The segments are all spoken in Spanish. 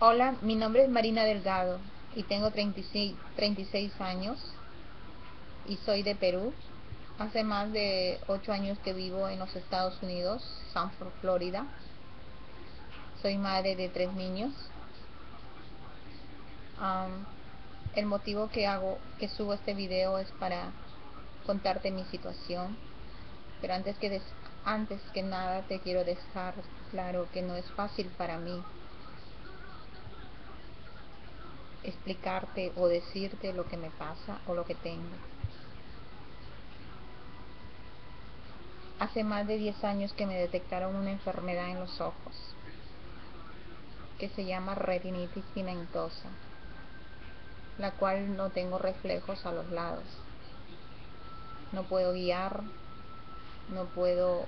Hola, mi nombre es Marina Delgado y tengo 36 años y soy de Perú. Hace más de 8 años que vivo en los Estados Unidos, Sanford, Florida. Soy madre de 3 niños. Um, el motivo que subo este video es para contarte mi situación, pero antes que nada te quiero dejar claro que no es fácil para mí explicarte o decirte lo que me pasa o lo que tengo. Hace más de 10 años que me detectaron una enfermedad en los ojos que se llama retinitis pigmentosa, la cual no tengo reflejos a los lados. No puedo guiar, no puedo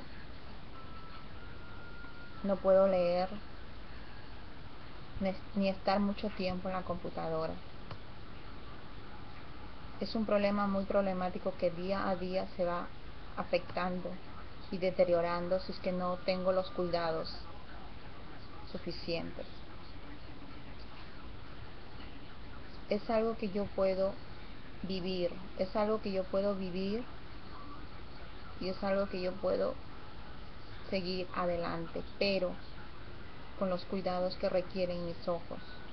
leer, ni estar mucho tiempo en la computadora. Es un problema muy problemático que día a día se va afectando y deteriorando si es que no tengo los cuidados suficientes. Es algo que yo puedo vivir, es algo que yo puedo vivir y es algo que yo puedo seguir adelante, pero con los cuidados que requieren mis ojos.